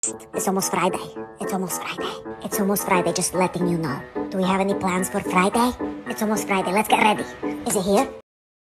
It's almost Friday. It's almost Friday. It's almost Friday, just letting you know. Do we have any plans for Friday? It's almost Friday. Let's get ready. Is it here?